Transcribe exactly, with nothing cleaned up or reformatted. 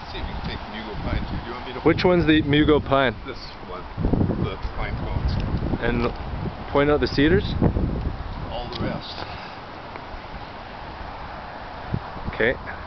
see if you can take Mugo pine too. Do you want me to? Which one's the Mugo pine? This one, the pine cones. And point out the cedars? All the rest. Okay.